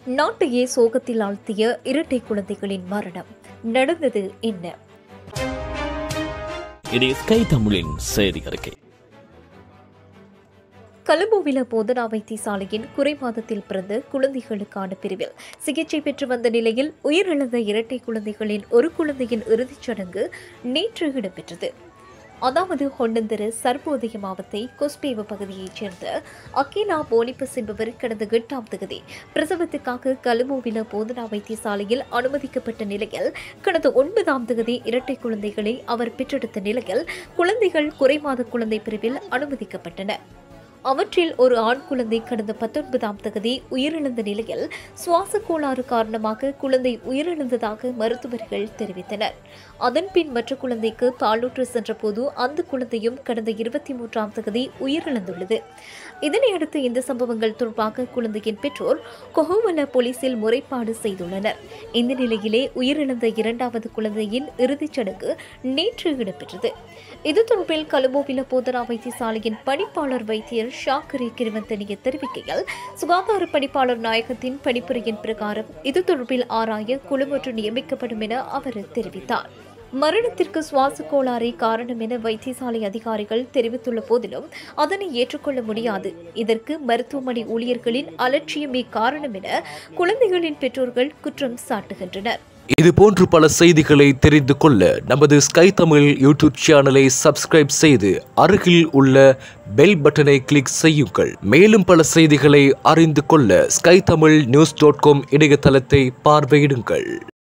நாட்டையே சோகத்தில் ஆழ்த்திய இரட்டை குழந்தைகளின் மரணம். நடந்தது என்ன? இது ஸ்கை தமிழின் செய்தி அறிக்கை. கொழும்புவில போதனா வைத்தியசாலையின் குறைமாதத்தில் பிறந்த குழந்தைகளுக்கான பிரிவில் சிகிச்சை பெற்று வந்த நிலையில் உயிரிழந்த இரட்டை குழந்தைகளின் ஒரு குழந்தையின் இறுதிச் சடங்கு நேற்று இடம்பெற்றது. அதாவது ஹொன்னந்தர சர்வோதய மாவத்தை கொஸ்பேவ பகுதியைச் சேர்ந்த அகிலா போனிபஸ் என்பவர் கடந்த 8ஆம் தேதி பிரசவத்துக்காக கொழும்புவில போதனா வைத்தியசாலையில் அனுமதிக்கப்பட்ட நிலையில் கடந்த 9ஆம் தேதி இரட்டை குழந்தைகளை அவர் பெற்றெடுத்த நிலையில் குழந்தைகள் குறைமாத குழந்தை பிரிவில் அனுமதிக்கப்பட்டனர். அவற்றில் ஒரு ஆண் குழந்தை கடந்த 19ஆம் தேதி உயிரிழந்த நிலையில் சுவாச கோளாறு காரணமாக குழந்தை உயிரிழந்ததாக மருத்துவர்கள் தெரிவித்தனர். அதன்பின் மற்ற குழந்தைக்கு பாலூற்று சென்றபோது அந்த குழந்தையும் கடந்த 23ஆம் தேதி உயிரிழந்துள்ளது. இதனையடுத்து இந்த சம்பவங்கள் தொடர்பாக குழந்தையின் பெற்றோர் கொஹோவல போலீசில் முறைப்பாடு செய்துள்ளனர். இந்த நிலையிலே உயிரிழந்த 2வது குழந்தையின் இறுதிச் சடங்கு நேற்று இடம்பெற்றது. இது தொடர்பில் கொழும்புவில போதனா வைத்தியசாலையின் பணிப்பாளர் வைத்தியர் ஷாக்கரி கிருவந்தனிய தெரிவிக்கையில், சுகாதார பணிப்பாளர் நாயகத்தின் பணிப்புரையின் பிரகாரம் இது தொடர்பில் ஆராய குழு ஒன்று நியமிக்கப்படும் என அவர் தெரிவித்தார். மரணத்திற்கு சுவாச கோளாறே காரணம் என வைத்தியசாலை அதிகாரிகள் தெரிவித்துள்ள போதிலும் அதனை ஏற்றுக்கொள்ள முடியாது. இதற்கு மருத்துவமனை ஊழியர்களின் அலட்சியமே காரணம் என குழந்தைகளின் பெற்றோர்கள் குற்றம் சாட்டுகின்றனர். இதுபோன்று பல செய்திகளை தெரிந்து கொள்ள நமது ஸ்கை தமிழ் யூடியூப் சேனலை சப்ஸ்கிரைப் செய்து அருகில் உள்ள பெல் பட்டனை கிளிக் செய்யுங்கள். மேலும் பல செய்திகளை அறிந்து கொள்ள skytamilnews.com இணையதளத்தை பார்வையிடுங்கள்.